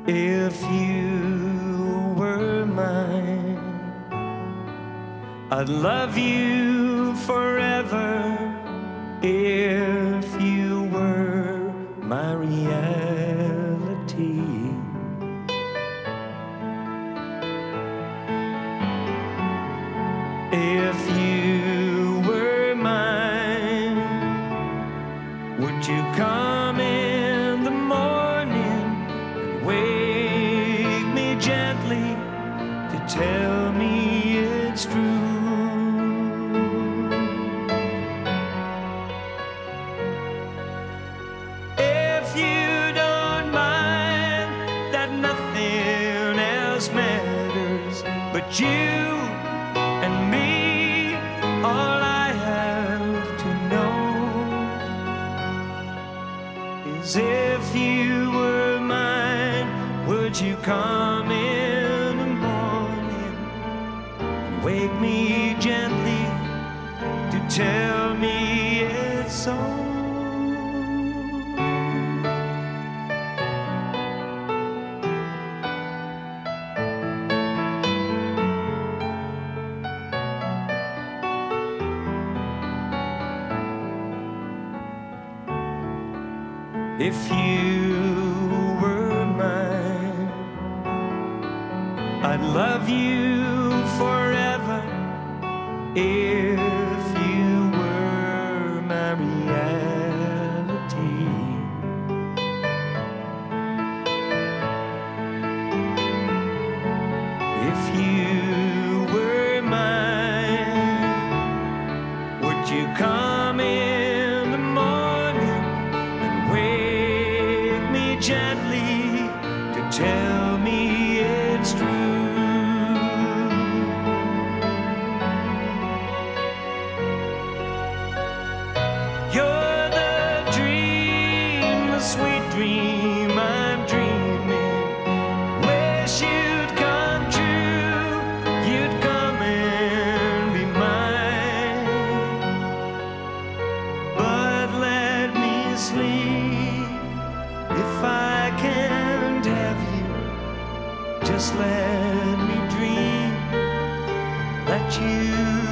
If you were mine, I'd love you forever. If you were my reality, if you were mine, would you come in the morning and wake me gently to tell me it's true? If you don't mind that nothing else matters but you and me, all I have to know is if you were mine, would you come in the morning and wake me gently to tell me it's so? If you were mine, I'd love you forever. If you were my reality, if you were mine, would you come in the morning and wake me gently to tell me it's true? You're the dream, the sweet dream I'm dreaming. Wish you'd come true, you'd come and be mine. But let me sleep if I can't have you. Just let me dream that you